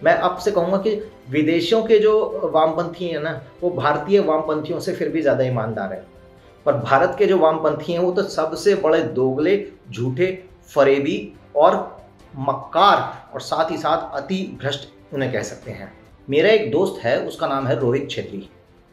मैं आपसे कहूँगा कि विदेशों के जो वामपंथी हैं ना, वो भारतीय वामपंथियों से फिर भी ज़्यादा ईमानदार हैं। पर भारत के जो वामपंथी हैं वो तो सबसे बड़े दोगले, झूठे, फरेबी और मक्कार और साथ ही साथ अति भ्रष्ट उन्हें कह सकते हैं। मेरा एक दोस्त है, उसका नाम है रोहित छेत्री।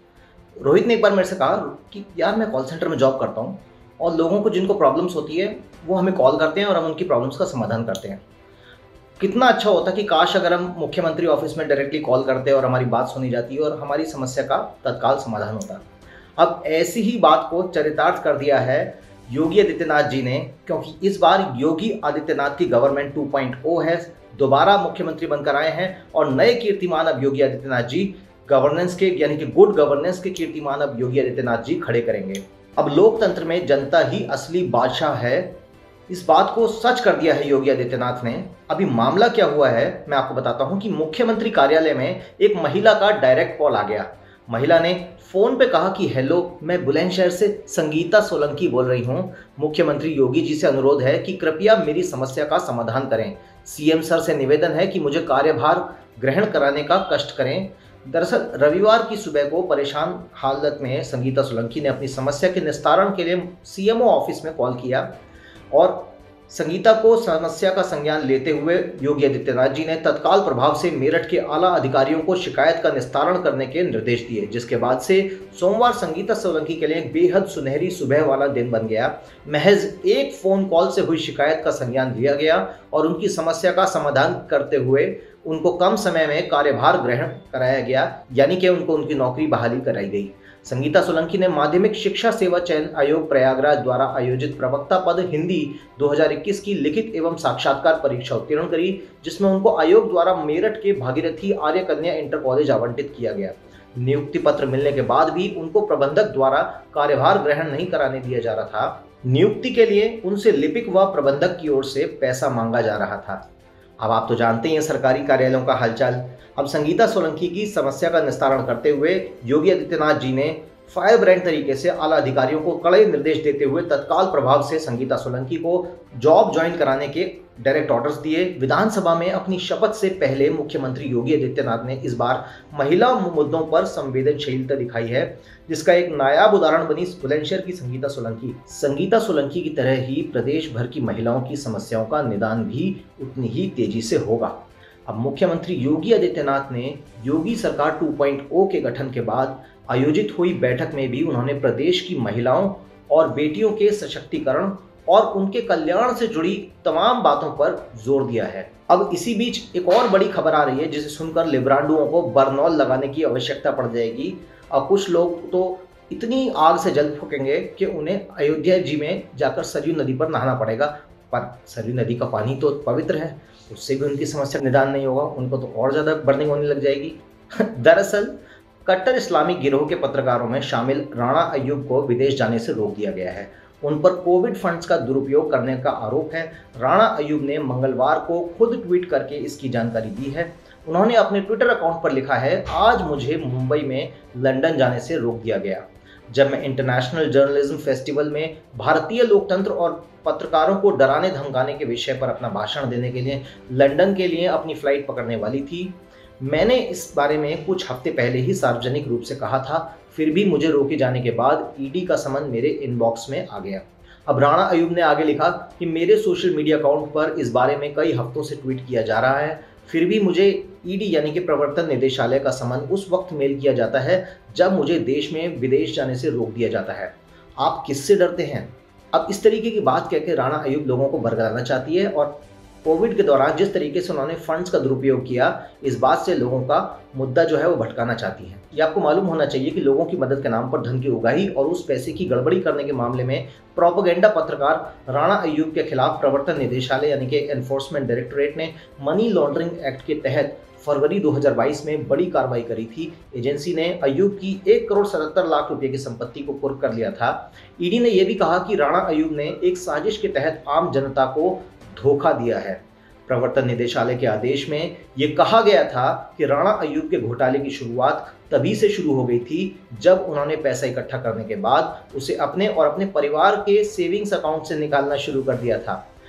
रोहित ने एक बार मेरे से कहा कि यार मैं कॉल सेंटर में जॉब करता हूँ और लोगों को जिनको प्रॉब्लम्स होती है वो हमें कॉल करते हैं और हम उनकी प्रॉब्लम्स का समाधान करते हैं। कितना अच्छा होता कि काश अगर हम मुख्यमंत्री ऑफिस में डायरेक्टली कॉल करते और हमारी बात सुनी जाती और हमारी समस्या का तत्काल समाधान होता। अब ऐसी ही बात को चरितार्थ कर दिया है योगी आदित्यनाथ जी ने, क्योंकि इस बार योगी आदित्यनाथ की गवर्नमेंट 2.0 है, दोबारा मुख्यमंत्री बनकर आए हैं और नए कीर्तिमान अब योगी आदित्यनाथ जी गवर्नेंस के यानी कि गुड गवर्नेंस के कीर्तिमान अब योगी आदित्यनाथ जी खड़े करेंगे। अब लोकतंत्र में जनता ही असली बादशाह है, इस बात को सच कर दिया है योगी आदित्यनाथ ने। अभी मामला क्या हुआ है मैं आपको बताता हूं कि मुख्यमंत्री कार्यालय में एक महिला का डायरेक्ट कॉल आ गया। महिला ने फोन पे कहा कि हेलो, मैं बुलंदशहर से संगीता सोलंकी बोल रही हूं। मुख्यमंत्री योगी जी से अनुरोध है कि कृपया मेरी समस्या का समाधान करें। सीएम सर से निवेदन है कि मुझे कार्यभार ग्रहण कराने का कष्ट करें। दरअसल रविवार की सुबह को परेशान हालत में संगीता सोलंकी ने अपनी समस्या के निस्तारण के लिए सीएमओ ऑफिस में कॉल किया और संगीता को समस्या का संज्ञान लेते हुए योगी आदित्यनाथ जी ने तत्काल प्रभाव से मेरठ के आला अधिकारियों को शिकायत का निस्तारण करने के निर्देश दिए, जिसके बाद से सोमवार संगीता सोलंकी के लिए एक बेहद सुनहरी सुबह वाला दिन बन गया। महज एक फोन कॉल से हुई शिकायत का संज्ञान लिया गया और उनकी समस्या का समाधान करते हुए उनको कम समय में कार्यभार ग्रहण कराया गया, यानी कि उनको उनकी नौकरी बहाली कराई गई। संगीता सोलंकी ने माध्यमिक शिक्षा सेवा चयन आयोग प्रयागराज द्वारा आयोजित प्रवक्ता पद हिंदी 2021 की लिखित एवं साक्षात्कार परीक्षा उत्तीर्ण करी, जिसमें उनको आयोग द्वारा मेरठ के भागीरथी आर्य कन्या इंटर कॉलेज आवंटित किया गया। नियुक्ति पत्र मिलने के बाद भी उनको प्रबंधक द्वारा कार्यभार ग्रहण नहीं कराने दिया जा रहा था। नियुक्ति के लिए उनसे लिपिक व प्रबंधक की ओर से पैसा मांगा जा रहा था। अब आप तो जानते ही हैं सरकारी कार्यालयों का हालचाल। अब संगीता सोलंकी की समस्या का निस्तारण करते हुए योगी आदित्यनाथ जी ने फायर ब्रांड तरीके से आला अधिकारियों को कड़े निर्देश देते हुए तत्काल प्रभाव से संगीता सोलंकी को जॉब ज्वाइन कराने के डायरेक्ट ऑर्डर्स दिए। विधानसभा में अपनी शपथ से पहले मुख्यमंत्री योगी आदित्यनाथ ने इस बार महिला मुद्दों पर संवेदनशीलता दिखाई है, जिसका एक नायाब उदाहरण बनी बुलंदशहर की संगीता सोलंकी। संगीता सोलंकी की तरह ही प्रदेश भर की महिलाओं की समस्याओं का निदान भी उतनी ही तेजी से होगा। अब मुख्यमंत्री योगी आदित्यनाथ ने योगी सरकार 2.0 के गठन के बाद आयोजित हुई बैठक में भी उन्होंने प्रदेश की महिलाओं और बेटियों के सशक्तिकरण और उनके कल्याण से जुड़ी तमाम बातों पर जोर दिया है। अब इसी बीच एक और बड़ी खबर आ रही है जिसे सुनकर लिब्रांडुओं को बरनौल लगाने की आवश्यकता पड़ जाएगी और कुछ लोग तो इतनी आग से जल फूकेंगे कि उन्हें अयोध्या जी में जाकर सरयू नदी पर नहाना पड़ेगा। पर सरयू नदी का पानी तो पवित्र है, उससे भी उनकी समस्या निदान नहीं होगा, उनको तो और ज़्यादा बर्निंग होने लग जाएगी। दरअसल कट्टर इस्लामिक गिरोह के पत्रकारों में शामिल राणा अय्यूब को विदेश जाने से रोक दिया गया है। उन पर कोविड फंड्स का दुरुपयोग करने का आरोप है। राणा अय्यूब ने मंगलवार को खुद ट्वीट करके इसकी जानकारी दी है। उन्होंने अपने ट्विटर अकाउंट पर लिखा है, आज मुझे मुंबई में लंदन जाने से रोक दिया गया। जब मैं इंटरनेशनल जर्नलिज्म फेस्टिवल में भारतीय लोकतंत्र और पत्रकारों को डराने धमकाने के विषय पर अपना भाषण देने के लिए लंदन के लिए अपनी फ्लाइट पकड़ने वाली थी। मैंने इस बारे में कुछ हफ्ते पहले ही सार्वजनिक रूप से कहा था, फिर भी मुझे रोके जाने के बाद ईडी का समन मेरे इनबॉक्स में आ गया। अब राणा अय्यूब ने आगे लिखा कि मेरे सोशल मीडिया अकाउंट पर इस बारे में कई हफ्तों से ट्वीट किया जा रहा है, फिर भी मुझे ईडी यानी कि प्रवर्तन निदेशालय का समन उस वक्त मेल किया जाता है जब मुझे देश में विदेश जाने से रोक दिया जाता है। आप किससे डरते हैं? अब इस तरीके की बात कहकर राणा अय्यूब लोगों को बरगलाना चाहती है और कोविड के दौरान जिस तरीके से उन्होंने फंड्स का दुरुपयोग किया, इस बात से लोगों का मुद्दा जो है वो भटकाना चाहती है। ये आपको मालूम होना चाहिए कि लोगों की मदद के नाम पर धन की उगाही और उस पैसे की गड़बड़ी करने के मामले में प्रोपेगेंडा पत्रकार राणा अय्यूब के खिलाफ प्रवर्तन निदेशालय यानी कि एनफोर्समेंट डायरेक्टोरेट ने मनी लॉन्ड्रिंग एक्ट के तहत फरवरी 2022 में बड़ी कार्रवाई करी थी। एजेंसी ने अय्यूब की 1,77,00,000 रुपए की संपत्ति को कुर्क कर लिया था। ईडी ने यह भी कहा कि राणा अय्यूब ने एक साजिश के तहत आम जनता को धोखा दिया है। प्रवर्तन निदेशालय के आदेश में यह कहा गया था कि राणा अय्यूब के घोटाले की शुरुआत तभी से शुरू हो गई थी जब उन्होंने पैसा इकट्ठा करने के बाद उसे अपने और अपने परिवार के सेविंग्स अकाउंट से निकालना शुरू कर दिया था।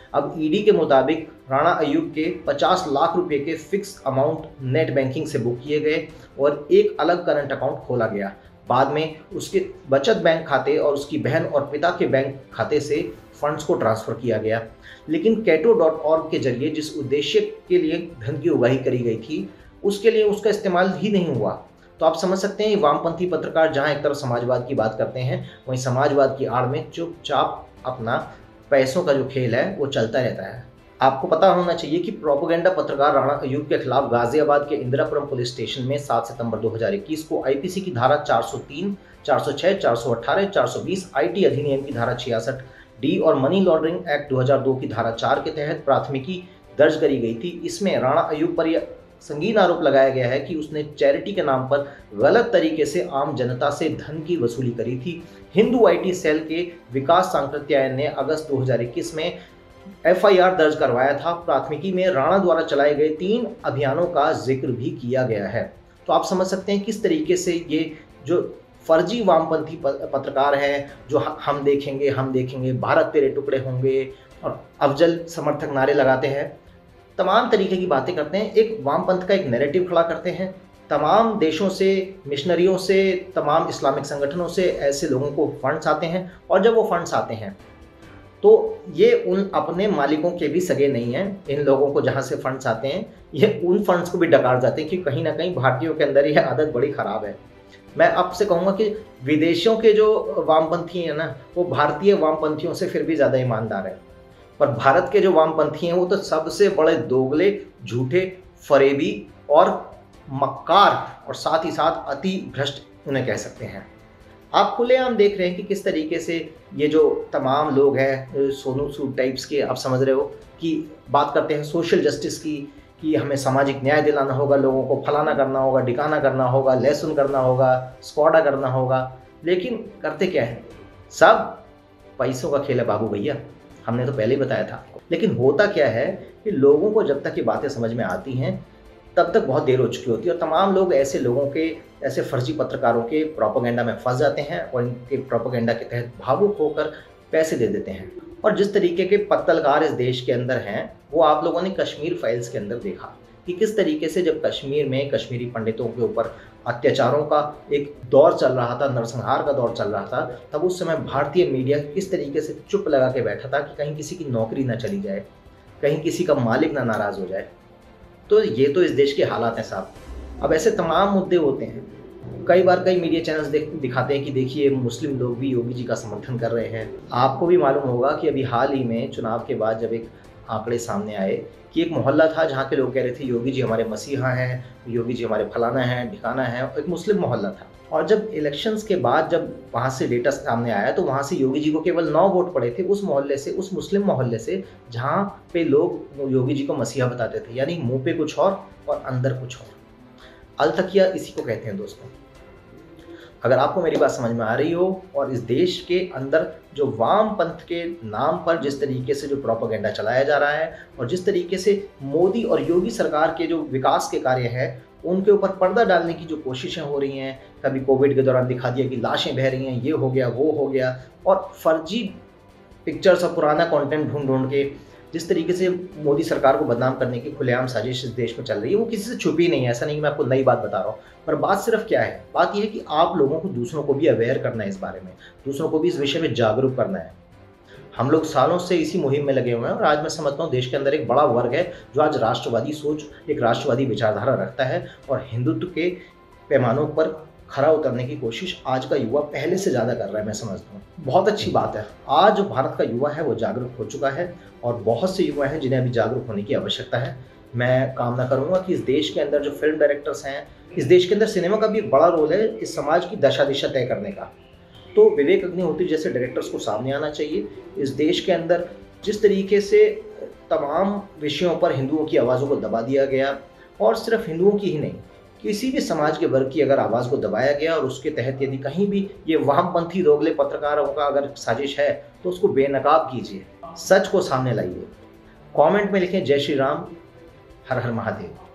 अब ईडी के मुताबिक राणा अय्यूब के 50 लाख रुपए के फिक्स अमाउंट नेट बैंकिंग से बुक किए गए और एक अलग करंट अकाउंट खोला गया। बाद में उसके बचत बैंक खाते और उसकी बहन और पिता के बैंक खाते से फंड्स को ट्रांसफ़र किया गया। लेकिन Kato.org के जरिए जिस उद्देश्य के लिए धन की उगाही करी गई थी, उसके लिए उसका इस्तेमाल ही नहीं हुआ। तो आप समझ सकते हैं, वामपंथी पत्रकार जहां एक तरफ समाजवाद की बात करते हैं, वहीं समाजवाद की आड़ में चुपचाप अपना पैसों का जो खेल है वो चलता रहता है। आपको पता होना चाहिए कि प्रोपेगेंडा पत्रकार राणा अय्यूब के खिलाफ गाजियाबाद के इंदिरापुरम पुलिस स्टेशन में 7 सितंबर 2021 को आईपीसी की धारा 403, 406, 418, 420, आईटी अधिनियम की धारा 66 डी और मनी लॉन्ड्रिंग एक्ट 2002 की धारा 4 के तहत प्राथमिकी दर्ज करी गई थी। इसमें राणा अय्यूब पर यह संगीन आरोप लगाया गया है कि उसने चैरिटी के नाम पर गलत तरीके से आम जनता से धन की वसूली करी थी। हिंदू आईटी सेल के विकास सांकृत्यायन ने अगस्त 2021 में एफआईआर दर्ज करवाया था। प्राथमिकी में राणा द्वारा चलाए गए 3 अभियानों का जिक्र भी किया गया है। तो आप समझ सकते हैं किस तरीके से ये जो फर्जी वामपंथी पत्रकार हैं, जो हम देखेंगे, भारत तेरे टुकड़े होंगे और अफजल समर्थक नारे लगाते हैं, तमाम तरीके की बातें करते हैं, एक वामपंथ का एक नैरेटिव खड़ा करते हैं। तमाम देशों से, मिशनरियों से, तमाम इस्लामिक संगठनों से ऐसे लोगों को फंड्स आते हैं और जब वो फंड्स आते हैं तो ये उन अपने मालिकों के भी सगे नहीं हैं। इन लोगों को जहाँ से फंड्स आते हैं ये उन फंड्स को भी डकार जाते हैं कि कहीं ना कहीं भारतीयों के अंदर यह आदत बड़ी ख़राब है। मैं आपसे कहूँगा कि विदेशों के जो वामपंथी हैं ना, वो भारतीय वामपंथियों से फिर भी ज़्यादा ईमानदार हैं, पर भारत के जो वामपंथी हैं वो तो सबसे बड़े दोगले, झूठे, फरेबी और मक्कार और साथ ही साथ अति भ्रष्ट उन्हें कह सकते हैं। आप खुलेआम देख रहे हैं कि किस तरीके से ये जो तमाम लोग हैं सोनू सूद टाइप्स के, आप समझ रहे हो, कि बात करते हैं सोशल जस्टिस की, कि हमें सामाजिक न्याय दिलाना होगा, लोगों को फलाना करना होगा, ढिकाना करना होगा, लहसुन करना होगा, स्क्वाडा करना होगा। लेकिन करते क्या है? सब पैसों का खेल है बाबू भैया, हमने तो पहले ही बताया था। लेकिन होता क्या है कि लोगों को जब तक ये बातें समझ में आती हैं तब तक बहुत देर हो चुकी होती है और तमाम लोग ऐसे लोगों के, ऐसे फर्जी पत्रकारों के प्रोपेगेंडा में फंस जाते हैं और इनके प्रोपेगेंडा के तहत भावुक होकर पैसे दे देते हैं। और जिस तरीके के पत्तलकार इस देश के अंदर हैं, वो आप लोगों ने कश्मीर फाइल्स के अंदर देखा कि किस तरीके से जब कश्मीर में कश्मीरी पंडितों के ऊपर अत्याचारों का एक दौर चल रहा था, नरसंहार का दौर चल रहा था, तब उस समय भारतीय मीडिया किस तरीके से चुप लगा के बैठा था कि कहीं किसी की नौकरी ना चली जाए, कहीं किसी का मालिक ना नाराज़ हो जाए। तो ये तो इस देश के हालात हैं साहब। अब ऐसे तमाम मुद्दे होते हैं। कई बार कई मीडिया चैनल्स दिखाते हैं कि देखिए मुस्लिम लोग भी योगी जी का समर्थन कर रहे हैं। आपको भी मालूम होगा कि अभी हाल ही में चुनाव के बाद जब एक आंकड़े सामने आए कि एक मोहल्ला था जहाँ के लोग कह रहे थे योगी जी हमारे मसीहा हैं, योगी जी हमारे फलाना हैं, ढिकाना है, एक मुस्लिम मोहल्ला था। और जब इलेक्शंस के बाद जब वहाँ से डेटा सामने आया तो वहाँ से योगी जी को केवल 9 वोट पड़े थे उस मोहल्ले से, उस मुस्लिम मोहल्ले से जहाँ पे लोग योगी जी को मसीहा बताते थे। यानी मुंह पे कुछ और अंदर कुछ और। अलतकिया इसी को कहते हैं दोस्तों। अगर आपको मेरी बात समझ में आ रही हो और इस देश के अंदर जो वाम पंथ के नाम पर जिस तरीके से जो प्रोपेगेंडा चलाया जा रहा है और जिस तरीके से मोदी और योगी सरकार के जो विकास के कार्य हैं उनके ऊपर पर्दा डालने की जो कोशिशें हो रही हैं, कभी कोविड के दौरान दिखा दिया कि लाशें बह रही हैं, ये हो गया, वो हो गया, और फर्जी पिक्चर्स और पुराना कंटेंट ढूंढ ढूंढ के जिस तरीके से मोदी सरकार को बदनाम करने की खुलेआम साजिश इस देश में चल रही है, वो किसी से छुपी नहीं है। ऐसा नहीं कि मैं आपको नई बात बता रहा हूँ, पर बात सिर्फ क्या है, बात यह है कि आप लोगों को दूसरों को भी अवेयर करना है इस बारे में, दूसरों को भी इस विषय में जागरूक करना है। हम लोग सालों से इसी मुहिम में लगे हुए हैं और आज मैं समझता हूँ देश के अंदर एक बड़ा वर्ग है जो आज राष्ट्रवादी सोच, एक राष्ट्रवादी विचारधारा रखता है और हिंदुत्व के पैमानों पर खरा उतरने की कोशिश आज का युवा पहले से ज़्यादा कर रहा है। मैं समझता हूँ बहुत अच्छी बात है। आज जो भारत का युवा है वो जागरूक हो चुका है और बहुत से युवा हैं जिन्हें अभी जागरूक होने की आवश्यकता है। मैं कामना करूँगा कि इस देश के अंदर जो फिल्म डायरेक्टर्स हैं, इस देश के अंदर सिनेमा का भी एक बड़ा रोल है इस समाज की दशा दिशा तय करने का। तो विवेक अग्निहोत्री जैसे डायरेक्टर्स को सामने आना चाहिए। इस देश के अंदर जिस तरीके से तमाम विषयों पर हिंदुओं की आवाज़ों को दबा दिया गया, और सिर्फ हिंदुओं की ही नहीं, किसी भी समाज के वर्ग की अगर आवाज़ को दबाया गया और उसके तहत यदि कहीं भी ये वामपंथी दोगले पत्रकारों का अगर साजिश है तो उसको बेनकाब कीजिए, सच को सामने लाइए। कमेंट में लिखें जय श्री राम, हर हर महादेव।